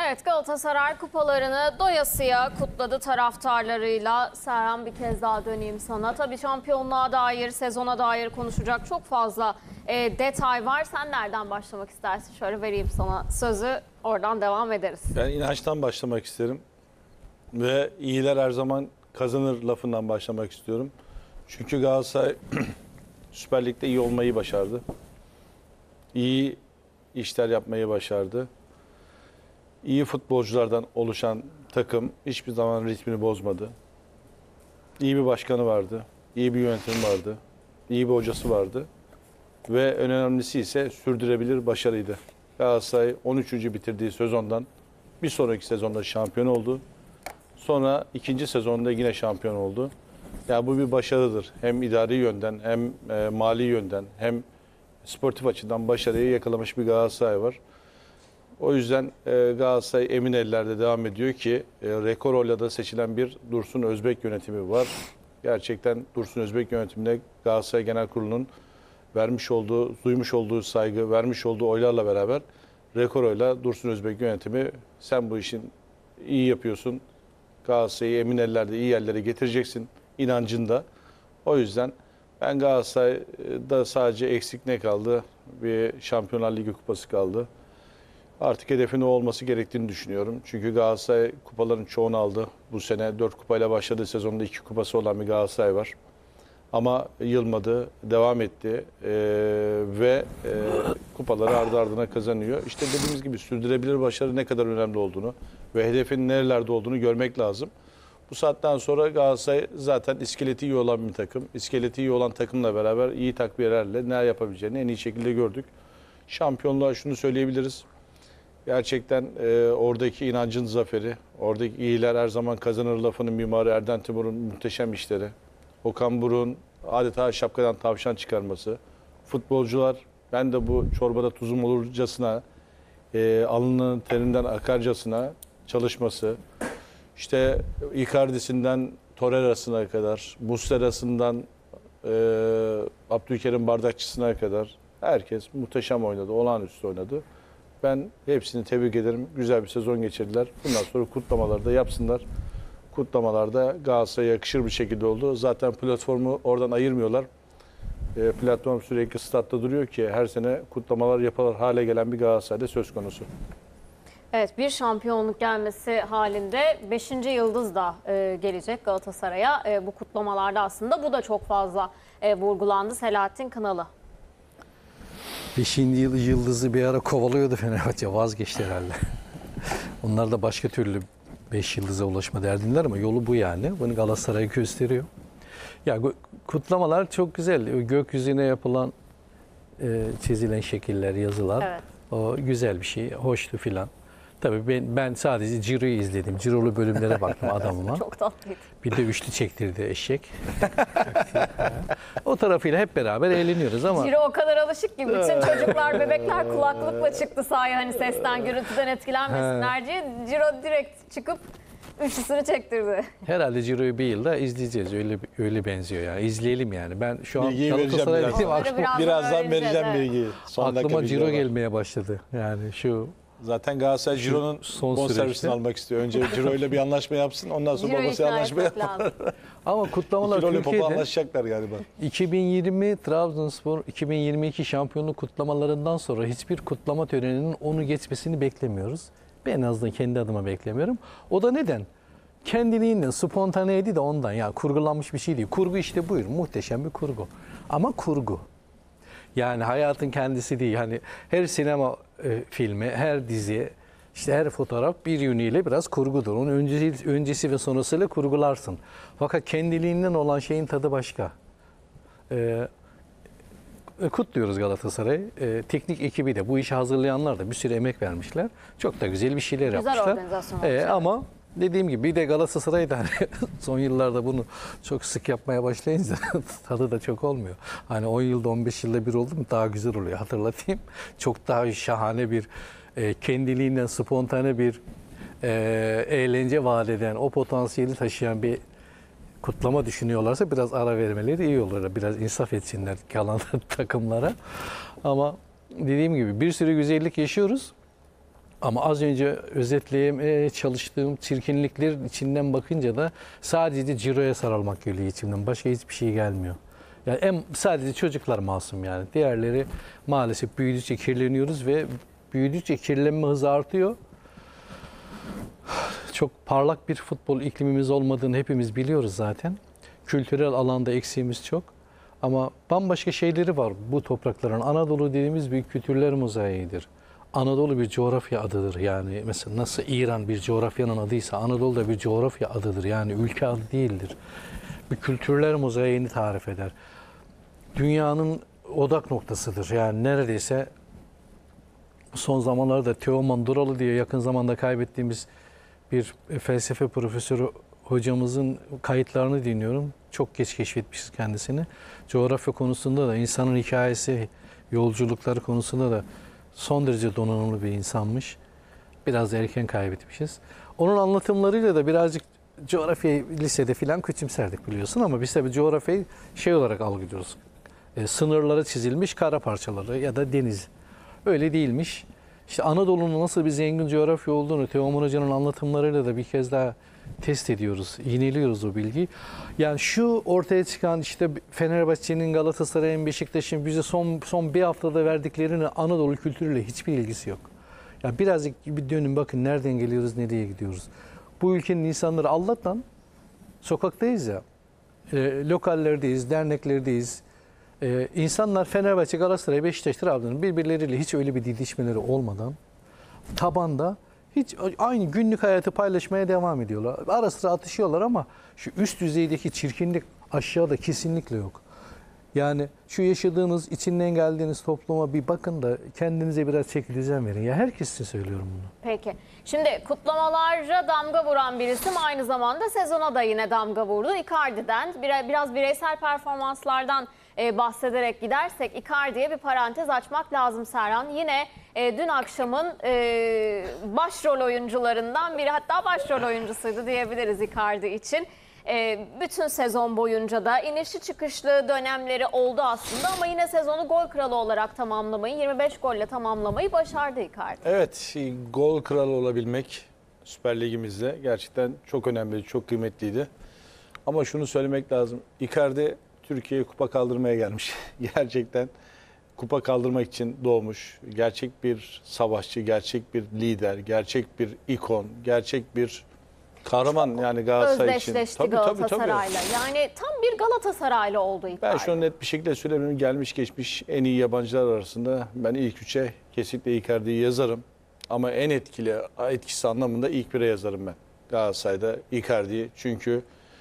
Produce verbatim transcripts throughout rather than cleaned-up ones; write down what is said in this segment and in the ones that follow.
Evet, Galatasaray kupalarını doyasıya kutladı taraftarlarıyla. Serhan, bir kez daha döneyim sana. Tabii şampiyonluğa dair, sezona dair konuşacak çok fazla e, detay var. Sen nereden başlamak istersin? Şöyle vereyim sana sözü, oradan devam ederiz. Ben inançtan başlamak isterim. Ve iyiler her zaman kazanır lafından başlamak istiyorum. Çünkü Galatasaray Süper Lig'de iyi olmayı başardı. İyi işler yapmayı başardı. İyi futbolculardan oluşan takım hiçbir zaman ritmini bozmadı. İyi bir başkanı vardı, iyi bir yönetim vardı, iyi bir hocası vardı. Ve en önemlisi ise sürdürebilir başarıydı. Galatasaray on üçüncü bitirdiği sezondan bir sonraki sezonda şampiyon oldu. Sonra ikinci sezonda yine şampiyon oldu. Yani bu bir başarıdır. Hem idari yönden, hem e, mali yönden, hem sportif açıdan başarıyı yakalamış bir Galatasaray var. O yüzden e, Galatasaray emin ellerde devam ediyor ki e, rekor oyla da seçilen bir Dursun Özbek yönetimi var. Gerçekten Dursun Özbek yönetimine Galatasaray Genel Kurulu'nun vermiş olduğu, duymuş olduğu saygı, vermiş olduğu oylarla beraber rekor oyla Dursun Özbek yönetimi sen bu işin iyi yapıyorsun. Galatasaray'ı emin ellerde iyi yerlere getireceksin inancında. O yüzden ben Galatasaray'da sadece eksik ne kaldı? Bir Şampiyonlar Ligi kupası kaldı. Artık hedefin o olması gerektiğini düşünüyorum. Çünkü Galatasaray kupaların çoğunu aldı. Bu sene dört kupayla başladığı sezonda iki kupası olan bir Galatasaray var. Ama yılmadı, devam etti ee, ve e, kupaları ardı ardına kazanıyor. İşte dediğimiz gibi sürdürebilir başarı ne kadar önemli olduğunu ve hedefin nerelerde olduğunu görmek lazım. Bu saatten sonra Galatasaray zaten iskeleti iyi olan bir takım. İskeleti iyi olan takımla beraber iyi takviyelerle ne yapabileceğini en iyi şekilde gördük. Şampiyonluğa şunu söyleyebiliriz. Gerçekten e, oradaki inancın zaferi, oradaki iyiler her zaman kazanır lafının mimarı Erden Timur'un muhteşem işleri. Okan Buruk'un adeta şapkadan tavşan çıkarması. Futbolcular, ben de bu çorbada tuzum olurcasına, e, alnının terinden akarcasına çalışması. İşte Icardi'sinden Torreira'sına kadar, Muslera'sından e, Abdülkerim Bardakçısına kadar herkes muhteşem oynadı, olağanüstü oynadı. Ben hepsini tebrik ederim. Güzel bir sezon geçirdiler. Bundan sonra kutlamaları da yapsınlar. Kutlamalarda Galatasaray'a yakışır bir şekilde oldu. Zaten platformu oradan ayırmıyorlar. E, platform sürekli statta duruyor ki her sene kutlamalar yapılır hale gelen bir Galatasaray'da söz konusu. Evet, bir şampiyonluk gelmesi halinde beşinci yıldız da e, gelecek Galatasaray'a. E, bu kutlamalarda aslında bu da çok fazla e, vurgulandı. Selahattin Kınalı. Beşinci yıldızı bir ara kovalıyordu Fenerbahçe, vazgeçti herhalde. Onlar da başka türlü beş yıldıza ulaşma derdindeler ama yolu bu yani. Bunu Galatasaray gösteriyor. Ya kutlamalar çok güzel. Gökyüzüne yapılan, e, çizilen şekiller, yazılar. Evet. O güzel bir şey, hoştu filan. Tabii ben, ben sadece Ciro'yu izledim. Cirolu bölümlere baktım adamıma. Çok tatlıydı. Bir de üçlü çektirdi eşek. O tarafıyla hep beraber eğleniyoruz ama... Ciro o kadar alışık ki bütün çocuklar, bebekler kulaklıkla çıktı sahaya, hani sesten, gürültüden etkilenmesinler diye. Ciro direkt çıkıp üçlüsünü çektirdi. Herhalde Ciro'yu bir yılda izleyeceğiz. Öyle öyle benziyor yani. İzleyelim yani. Ben şu an Bilgiyi vereceğim Galatasaray'dayım. birazdan. Birazdan Birazdan vereceğim evet. bilgiyi. Son Aklıma dakika Ciro bilgi var. gelmeye başladı. Yani şu... Zaten Galatasaray Ciro'nun bonservisini almak istiyor. Önce Ciro ile bir anlaşma yapsın. Ondan sonra Ciro'yu babası ikna anlaşma etmek yapar. lazım. Ama kutlamalar İki Lollipop'u Türkiye'de anlaşacaklar galiba. iki bin yirmi Trabzonspor iki bin yirmi iki şampiyonluk kutlamalarından sonra hiçbir kutlama töreninin onu geçmesini beklemiyoruz. Ben en azından kendi adıma beklemiyorum. O da neden? Kendiliğinden, spontaneydi de ondan. Ya kurgulanmış bir şey değil. Kurgu işte buyur. Muhteşem bir kurgu. Ama kurgu. Yani hayatın kendisi değil. Hani her sinema e, filmi, her dizi, işte her fotoğraf bir yönüyle biraz kurgudur. Onun öncesi, öncesi ve sonrasıyla kurgularsın. Fakat kendiliğinden olan şeyin tadı başka. Ee, kutluyoruz Galatasaray'ı. Ee, teknik ekibi de, bu işi hazırlayanlar da bir sürü emek vermişler. Çok da güzel bir şeyler Güzel yapmışlar. organizasyon Ee, olmuş. ama dediğim gibi bir de Galatasaray'da hani son yıllarda bunu çok sık yapmaya başlayınca tadı da çok olmuyor. Hani on yılda on beş yılda bir oldu mu daha güzel oluyor, hatırlatayım. Çok daha şahane bir e, kendiliğinden spontane bir e, eğlence vaat eden, o potansiyeli taşıyan bir kutlama düşünüyorlarsa biraz ara vermeleri iyi olur. Biraz insaf etsinler kalan takımlara. Ama dediğim gibi bir sürü güzellik yaşıyoruz. Ama az önce özetleyemeye çalıştığım çirkinlikler içinden bakınca da sadece Ciro'ya sarılmak geliyor içimden. Başka hiçbir şey gelmiyor. Yani en, sadece çocuklar masum yani. Diğerleri maalesef büyüdükçe kirleniyoruz ve büyüdükçe kirlenme hızı artıyor. Çok parlak bir futbol iklimimiz olmadığını hepimiz biliyoruz zaten. Kültürel alanda eksiğimiz çok. Ama bambaşka şeyleri var bu toprakların. Anadolu dediğimiz bir kültürler mozaiğidir. Anadolu bir coğrafya adıdır. Yani mesela nasıl İran bir coğrafyanın adıysa Anadolu da bir coğrafya adıdır. Yani ülke adı değildir. Bir kültürler mozaiğini tarif eder. Dünyanın odak noktasıdır. Yani neredeyse son zamanlarda Teoman Duralı diye yakın zamanda kaybettiğimiz bir felsefe profesörü hocamızın kayıtlarını dinliyorum. Çok geç keşfetmişiz kendisini. Coğrafya konusunda da insanın hikayesi, yolculukları konusunda da son derece donanımlı bir insanmış. Biraz da erken kaybetmişiz. Onun anlatımlarıyla da birazcık coğrafyayı lisede filan küçümserdik biliyorsun ama biz tabii coğrafyayı şey olarak algılıyoruz. E, sınırları çizilmiş kara parçaları ya da deniz. Öyle değilmiş. İşte Anadolu'nun nasıl bir zengin coğrafya olduğunu Teoman Hoca'nın anlatımlarıyla da bir kez daha test ediyoruz, iğneliyoruz o bilgiyi. Yani şu ortaya çıkan işte Fenerbahçe'nin, Galatasaray'ın, Beşiktaş'ın bize son son bir haftada verdiklerinin Anadolu kültürüyle hiçbir ilgisi yok. Ya birazcık bir dönün bakın nereden geliyoruz, nereye gidiyoruz. Bu ülkenin insanları Allah'tan sokaktayız ya, e, lokallerdeyiz, derneklerdeyiz. E, insanlar Fenerbahçe, Galatasaray, Beşiktaş, Trabzon'un birbirleriyle hiç öyle bir didişmeleri olmadan tabanda hiç aynı günlük hayatı paylaşmaya devam ediyorlar. Ara sıra atışıyorlar ama şu üst düzeydeki çirkinlik aşağıda kesinlikle yok. Yani şu yaşadığınız, içinden geldiğiniz topluma bir bakın da kendinize biraz çeki düzen verin. Ya herkes için söylüyorum bunu. Peki. Şimdi kutlamalara damga vuran bir isim aynı zamanda sezona da yine damga vurdu. Icardi'den biraz bireysel performanslardan bahsederek gidersek Icardi'ye bir parantez açmak lazım Serhan. Yine e, dün akşamın e, başrol oyuncularından biri, hatta başrol oyuncusuydu diyebiliriz Icardi için. E, bütün sezon boyunca da inişli çıkışlı dönemleri oldu aslında ama yine sezonu gol kralı olarak tamamlamayı, yirmi beş golle tamamlamayı başardı Icardi. Evet, gol kralı olabilmek Süper Ligimizde gerçekten çok önemli, çok kıymetliydi. Ama şunu söylemek lazım. Icardi Türkiye'ye kupa kaldırmaya gelmiş. Gerçekten kupa kaldırmak için doğmuş. Gerçek bir savaşçı, gerçek bir lider, gerçek bir ikon, gerçek bir kahraman yani Galatasaray için. Özdeşleşti Tabii, tabii, tabii. Galatasaray'la. Yani tam bir Galatasaraylı oldu Icardi. Ben şunu net bir şekilde söylemiyorum. Gelmiş geçmiş en iyi yabancılar arasında ben ilk üçe kesinlikle Icardi'yi yazarım. Ama en etkili, etkisi anlamında ilk bire yazarım ben. Galatasaray'da Icardi'yi. Çünkü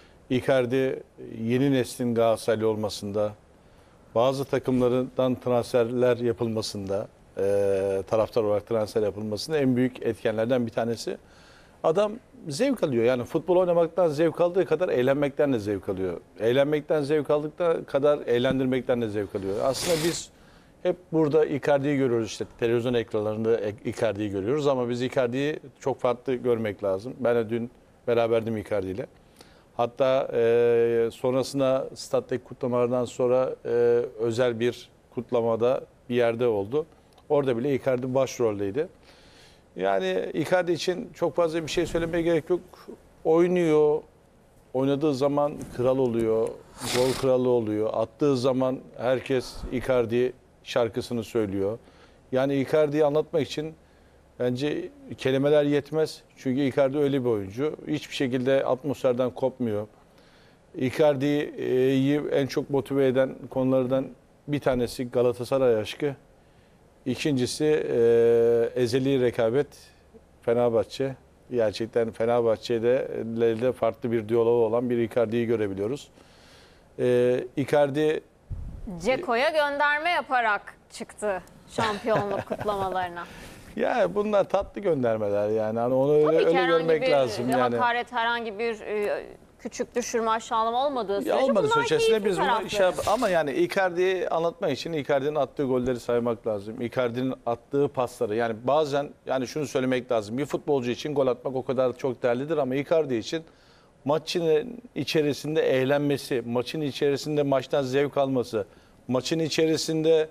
Icardi yeni neslin Galatasaraylı olmasında, bazı takımlardan transferler yapılmasında, e, taraftar olarak transfer yapılmasında en büyük etkenlerden bir tanesi. Adam zevk alıyor. Yani futbol oynamaktan zevk aldığı kadar eğlenmekten de zevk alıyor. Eğlenmekten zevk aldıktan kadar eğlendirmekten de zevk alıyor. Aslında biz hep burada Icardi'yi görüyoruz, işte televizyon ekranlarında Icardi'yi görüyoruz ama biz Icardi'yi çok farklı görmek lazım. Ben de dün beraberdim Icardi ile. Hatta e, sonrasında stattaki kutlamalardan sonra e, özel bir kutlamada bir yerde oldu. Orada bile Icardi başroldeydi. Yani Icardi için çok fazla bir şey söylemeye gerek yok. Oynuyor, oynadığı zaman kral oluyor, gol kralı oluyor. Attığı zaman herkes Icardi şarkısını söylüyor. Yani Icardi'yi anlatmak için bence kelimeler yetmez. Çünkü Icardi öyle bir oyuncu. Hiçbir şekilde atmosferden kopmuyor. Icardi'yi en çok motive eden konulardan bir tanesi Galatasaray aşkı. İkincisi e, ezeli rekabet Fenerbahçe. Gerçekten Fenerbahçe'de de farklı bir diyaloğu olan bir Icardi'yi görebiliyoruz. E, Icardi Ceko'ya gönderme yaparak çıktı şampiyonluk kutlamalarına. Ya bunlar tatlı göndermeler yani. Hani onu öyle, Tabii ki öyle herhangi görmek bir lazım yani. hakaret, herhangi bir e, küçük düşürme, aşağılama olmadığı sürece Ya olmadı bunlar sürece keyifli biz bunu tarafları. şey yap- ama yani Icardi'yi anlatmak için Icardi'nin attığı golleri saymak lazım. Icardi'nin attığı pasları yani bazen yani şunu söylemek lazım. Bir futbolcu için gol atmak o kadar çok değerlidir ama Icardi için maçın içerisinde eğlenmesi, maçın içerisinde maçtan zevk alması, maçın içerisinde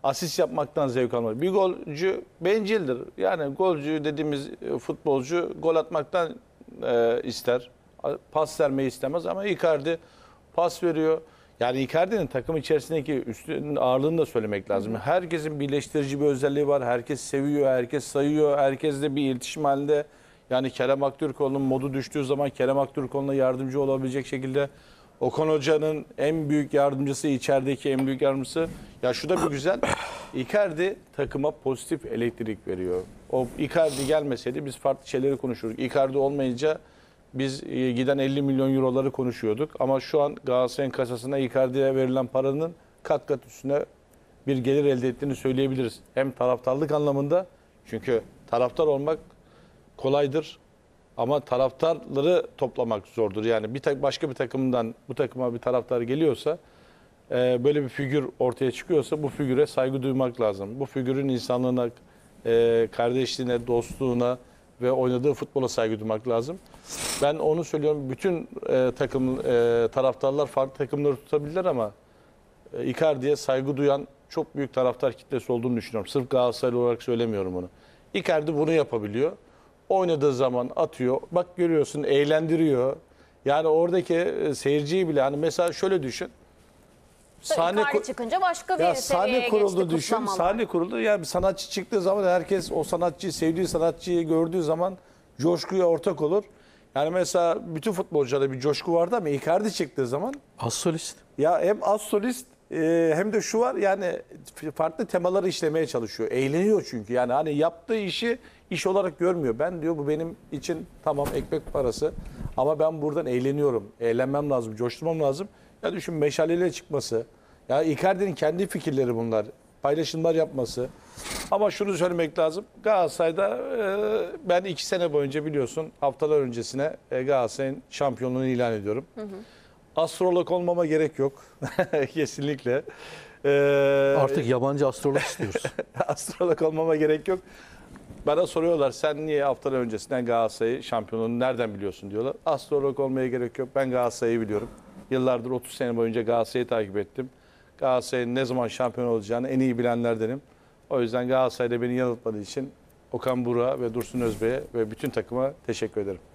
asist yapmaktan zevk almaz. Bir golcü bencildir. Yani golcü dediğimiz futbolcu gol atmaktan e, ister. Pas vermeyi istemez ama Icardi pas veriyor. Yani Icardi'nin takım içerisindeki üstünün ağırlığını da söylemek lazım. Hı hı. Herkesin birleştirici bir özelliği var. Herkes seviyor, herkes sayıyor, herkesle bir iletişim halinde. Yani Kerem Aktürkoğlu'nun modu düştüğü zaman Kerem Aktürkoğlu'na yardımcı olabilecek şekilde Okan Hoca'nın en büyük yardımcısı, içerideki en büyük yardımcısı. Ya şu da bir güzel. Icardi takıma pozitif elektrik veriyor. O Icardi gelmeseydi biz farklı şeyleri konuşurduk. Icardi olmayınca biz giden elli milyon euroları konuşuyorduk. Ama şu an Galatasaray'ın kasasına Icardi'ye verilen paranın kat kat üstüne bir gelir elde ettiğini söyleyebiliriz. Hem taraftarlık anlamında, çünkü taraftar olmak kolaydır. Ama taraftarları toplamak zordur. Yani bir tak başka bir takımdan bu takıma bir taraftar geliyorsa, e, böyle bir figür ortaya çıkıyorsa bu figüre saygı duymak lazım. Bu figürün insanlığına, e, kardeşliğine, dostluğuna ve oynadığı futbola saygı duymak lazım. Ben onu söylüyorum. Bütün e, takım e, taraftarlar farklı takımları tutabilirler ama e, Icardi'ye saygı duyan çok büyük taraftar kitlesi olduğunu düşünüyorum. Sırf Galatasaray olarak söylemiyorum bunu. Icardi bunu yapabiliyor. Oynadığı zaman atıyor. Bak görüyorsun, eğlendiriyor. Yani oradaki seyirciyi bile, hani mesela şöyle düşün. Sahne Icardi çıkınca başka bir ya seviyeye sahne kuruldu geçti düşün. kutlamalar. Sahne kuruldu. Yani bir sanatçı çıktığı zaman herkes o sanatçıyı, sevdiği sanatçıyı gördüğü zaman coşkuya ortak olur. Yani mesela bütün futbolcularda bir coşku vardı ama Icardi çıktığı zaman Az solist. ya hem az solist e, hem de şu var, yani farklı temaları işlemeye çalışıyor. Eğleniyor çünkü. Yani hani yaptığı işi iş olarak görmüyor. Ben diyor bu benim için tamam ekmek parası ama ben buradan eğleniyorum. Eğlenmem lazım, coşturmam lazım. Ya düşün, meşaleyle çıkması. Ya Icardi'nin kendi fikirleri bunlar. Paylaşımlar yapması. Ama şunu söylemek lazım. Galatasaray'da e, ben iki sene boyunca biliyorsun haftalar öncesine e, Galatasaray'ın şampiyonluğunu ilan ediyorum. Hı hı. Astrolog olmama gerek yok. Kesinlikle. Ee, Artık yabancı astrolog istiyoruz. Astrolog olmama gerek yok. Bana soruyorlar, sen niye haftalar öncesinden Galatasaray'ı şampiyonluğunu nereden biliyorsun diyorlar. Astrolog olmaya gerek yok. Ben Galatasaray'ı biliyorum. Yıllardır otuz sene boyunca Galatasaray'ı takip ettim. Galatasaray'ın ne zaman şampiyon olacağını en iyi bilenlerdenim. O yüzden Galatasaray'da beni yanıltmadığı için Okan Buruk'a ve Dursun Özbek'e ve bütün takıma teşekkür ederim.